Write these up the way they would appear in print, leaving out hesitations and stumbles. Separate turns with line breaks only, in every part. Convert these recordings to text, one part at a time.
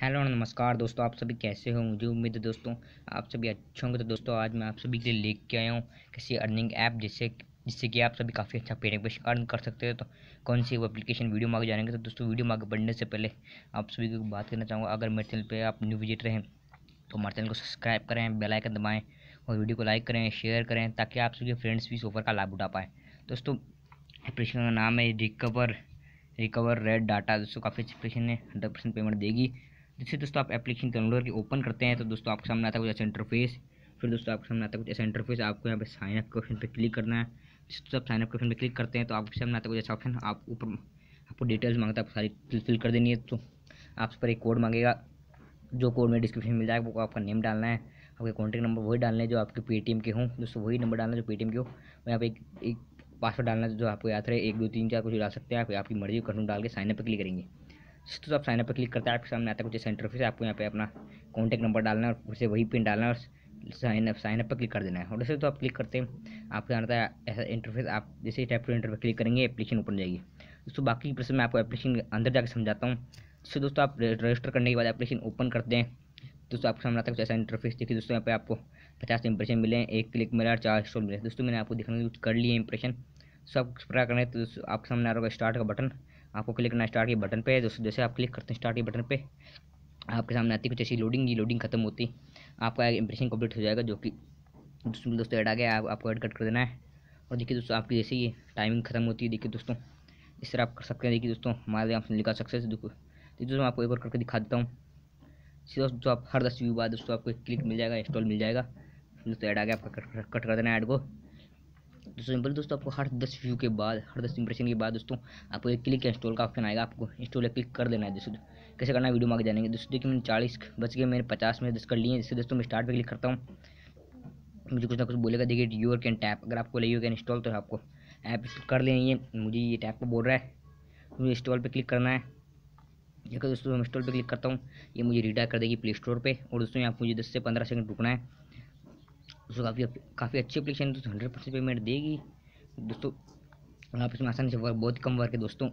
Hello नमस्कार दोस्तों, आप सभी कैसे हो। मुझे उम्मीद है दोस्तों आप सभी अच्छे होंगे। तो दोस्तों आज मैं आप सभी के लिए लेके आया हूँ किसी अर्निंग ऐप जिससे जिससे कि आप सभी काफ़ी अच्छा पेड पे अर्न कर सकते हो। तो कौन सी वो एप्लीकेशन वीडियो में आगे जानेंगे। तो दोस्तों वीडियो में आगे बढ़ने से पहले आप सभी को बात करना चाहूँगा, अगर मेरे चैनल पर आप न्यू विजिटर हैं तो हमारे चैनल को सब्सक्राइब करें, बेल आइकन दबाएँ और वीडियो को लाइक करें, शेयर करें ताकि आप सभी फ्रेंड्स भी इस ऑफर का लाभ उठा पाएँ। दोस्तों एप्लीकेशन का नाम है रिकवर रेड डाटा। दोस्तों काफ़ी अच्छी एप्लीकेशन है, 100% पेमेंट देगी। जैसे दोस्तों आप एप्लीकेशन डाउनलोड करके ओपन करते हैं तो दोस्तों आपके सामने आता है कुछ ऐसा इंटरफेस। फिर दोस्तों आपके सामने आता है कुछ ऐसा इंटरफेस, आपको यहाँ पे साइन अप के ऑप्शन पे क्लिक करना है। दोस्तों आप साइन अप के ऑप्शन पे क्लिक करते हैं तो आपके सामने आता है कुछ ऐसा ऑप्शन, आप ऊपर आपको डिटेल्स मांगता है, आप सारी फिल कर देनी है। तो आप उस पर एक कोड मांगेगा, जो कोड में डिस्क्रिप्शन में मिल जाएगा वो आपका नेम डालना है, आपके कॉन्टैक्ट नंबर वही डालने हैं जो आपके पेटीएम के हों। दोस्तों वही नंबर डालना है जो पेटीएम के हो। और यहाँ पे एक पासवर्ड डालना है जो आपको याद रहे, 1 2 3 4 कुछ डाल सकते हैं आप, आपकी मर्जी कंफर्म डाल के साइन अप पे क्लिक करेंगे। तो आप साइन अप पे क्लिक करते हैं, आपके सामने आता है कुछ ऐसा इंटरफेस, आपको यहाँ पे अपना कॉन्टैक्ट नंबर डालना है और फिर से वही पिन डालना है और साइन अप पर क्लिक कर देना है। और जैसे तो आप क्लिक करते हैं आपको आता है ऐसा इंटरफेस, आप जैसे टैप टू एंटर पर क्लिक करेंगे एप्लीकेशन ओपन जाएगी। दोस्तों बाकी की प्रोसेस मैं आपको एप्लीकेशन अंदर जाकर समझाता हूँ। तो दोस्तों आप रजिस्टर करने के बाद एप्लीकेशन ओपन करते हैं। दोस्तों आपके सामने आता है कुछ ऐसा इंटरफेस। देखिए दोस्तों यहाँ पे आपको 50 इंप्रेशन मिले हैं, 1 क्लिक मिला, 4 स्टॉल मिले। दोस्तों मैंने आपको दिखाने कर लिए इंप्रेशन। सब पूरा करना है तो दोस्तों आपके सामने आ रहा होगा स्टार्ट का बटन, आपको क्लिक करना है स्टार्ट के बटन पे। दोस्तों जैसे आप क्लिक करते हैं स्टार्ट के बटन पे आपके सामने आती है कुछ ऐसी लोडिंग। ये लोडिंग खत्म होती आपका इंप्रेशन कंप्लीट हो जाएगा, जो कि दोस्तों ऐड आ गया, आपको ऐड कट कर देना है। और देखिए दोस्तों आपकी जैसे ये टाइमिंग खत्म होती है, देखिए दोस्तों इस तरह आप कर सकते हैं। देखिए दोस्तों हमारे आपने लिखा सक्सेस। देखो दोस्तों आपको एक और करके दिखा देता हूँ। दोस्तों आप हर 10 व्यू बाद दोस्तों आपको एक क्लिक मिल जाएगा, इंस्टॉल मिल जाएगा। दोस्तों ऐड आ गया, आपका कट कर देना ऐड को। तो सिंपल दोस्तों आपको हर 10 व्यू के बाद, हर 10 इंप्रेशन के बाद दोस्तों आपको एक क्लिक इंस्टॉल का ऑप्शन आएगा, आपको इंस्टॉल क्लिक कर देना है। दोस्तों कैसे करना है वीडियो में आगे जानेंगे। दोस्तों देखिए मैंने 40 बच गए, मैंने 50 में 10 कर लिए। जैसे दोस्तों मैं स्टार्ट पे क्लिक करता हूँ, मुझे कुछ ना कुछ बोलेगा। देखिए यूर कैन टैप, अगर आपको लगे कैन इंस्टॉल तो आपको ऐप कर लेंगे। मुझे ये टैप को बोल रहा है, मुझे इंस्टॉल पे क्लिक करना है। देखो दोस्तों मैं इंस्टॉल पे क्लिक करता हूँ, ये मुझे रीडायरेक्ट कर देगी प्ले स्टोर पे। और दोस्तों यहाँ मुझे 10 से 15 सेकंड रुकना है। दोस्तों काफ़ी अच्छी एप्लीकेशन दोस्तों, 100% पेमेंट देगी दोस्तों। आप इसमें आसानी से वर्क, बहुत कम वर्क है दोस्तों।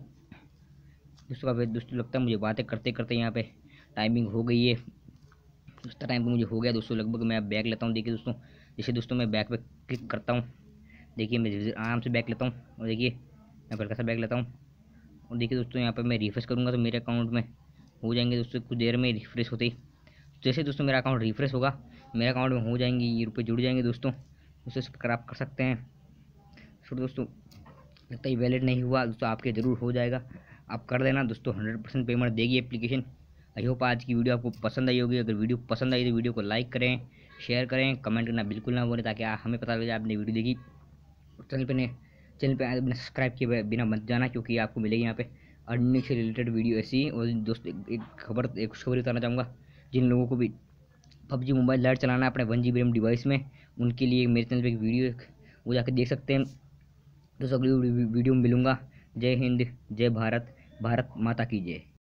दोस्तों लगता है मुझे बातें करते करते यहाँ पे टाइमिंग हो गई है। दोस्तों टाइम मुझे हो गया दोस्तों लगभग। मैं बैक लेता हूँ। देखिए दोस्तों जैसे दोस्तों मैं बैक पे क्लिक करता हूँ, देखिए मैं आराम से बैक लेता हूँ। और देखिए मैं हल्का सा बैक लेता हूँ। और देखिए दोस्तों यहाँ पर मैं रिफ्रेश करूँगा तो मेरे अकाउंट में हो जाएंगे दोस्तों कुछ देर में रिफ्रेश होते ही। जैसे दोस्तों मेरा अकाउंट रिफ्रेश होगा, मेरे अकाउंट में हो जाएंगे ये रुपये, जुड़ जाएंगे दोस्तों। उससे आप कर सकते हैं। फिर दोस्तों लगता है वैलिड नहीं हुआ दोस्तों, आपके ज़रूर हो जाएगा, आप कर देना दोस्तों। 100% पेमेंट देगी एप्लीकेशन। आई होप आज की वीडियो आपको पसंद आई होगी। अगर वीडियो पसंद आई तो वीडियो को लाइक करें, शेयर करें, कमेंट करना बिल्कुल ना भूलें ताकि हमें पता लगे आपने वीडियो देखी। चैनल पे बिना सब्सक्राइब किए बिना मत जाना, क्योंकि आपको मिलेगी यहाँ पे अर्निंग से रिलेटेड वीडियो ऐसी। और दोस्तों एक खुशखबरी बताना चाहूँगा, जिन लोगों को भी पबजी मोबाइल लाइट चलाना है अपने 1 GB रैम डिवाइस में, उनके लिए मेरे चैनल पे एक वीडियो वो जाकर देख सकते हैं। दोस्तों अगली वीडियो में मिलूँगा। जय हिंद, जय भारत, भारत माता की जय।